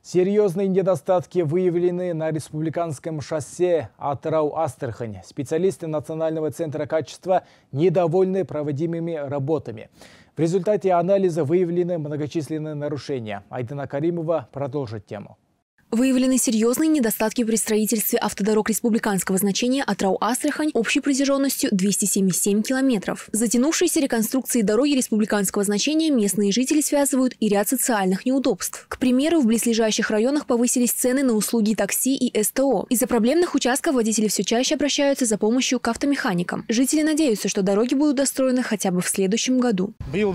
Серьезные недостатки выявлены на республиканском шоссе Атырау-Астрахань. Специалисты Национального центра качества недовольны проводимыми работами. В результате анализа выявлены многочисленные нарушения. Айдана Каримова продолжит тему. Выявлены серьезные недостатки при строительстве автодорог республиканского значения Атырау-Астрахань общей протяженностью 277 километров. С затянувшейся реконструкцией дороги республиканского значения местные жители связывают и ряд социальных неудобств. К примеру, в близлежащих районах повысились цены на услуги такси и СТО. Из-за проблемных участков водители все чаще обращаются за помощью к автомеханикам. Жители надеются, что дороги будут достроены хотя бы в следующем году.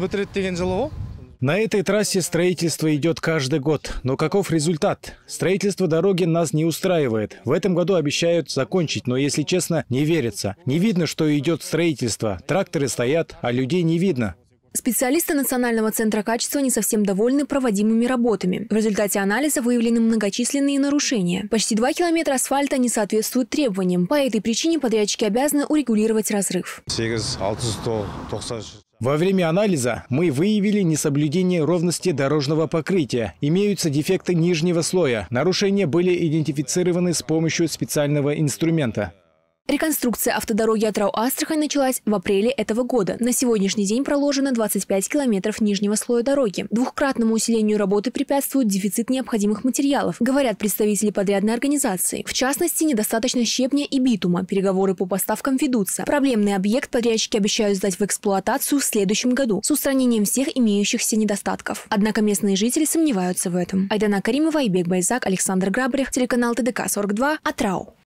На этой трассе строительство идет каждый год. Но каков результат? Строительство дороги нас не устраивает. В этом году обещают закончить, но, если честно, не верится. Не видно, что идет строительство. Тракторы стоят, а людей не видно. Специалисты Национального центра качества не совсем довольны проводимыми работами. В результате анализа выявлены многочисленные нарушения. Почти 2 километра асфальта не соответствуют требованиям. По этой причине подрядчики обязаны урегулировать разрыв. Во время анализа мы выявили несоблюдение ровности дорожного покрытия. Имеются дефекты нижнего слоя. Нарушения были идентифицированы с помощью специального инструмента. Реконструкция автодороги Атырау-Астрахань началась в апреле этого года. На сегодняшний день проложено 25 километров нижнего слоя дороги. Двухкратному усилению работы препятствует дефицит необходимых материалов, говорят представители подрядной организации. В частности, недостаточно щебня и битума. Переговоры по поставкам ведутся. Проблемный объект подрядчики обещают сдать в эксплуатацию в следующем году с устранением всех имеющихся недостатков. Однако местные жители сомневаются в этом. Айдана Каримова, Айбек Байзак, Александр Грабарев, телеканал ТДК 42, Атырау.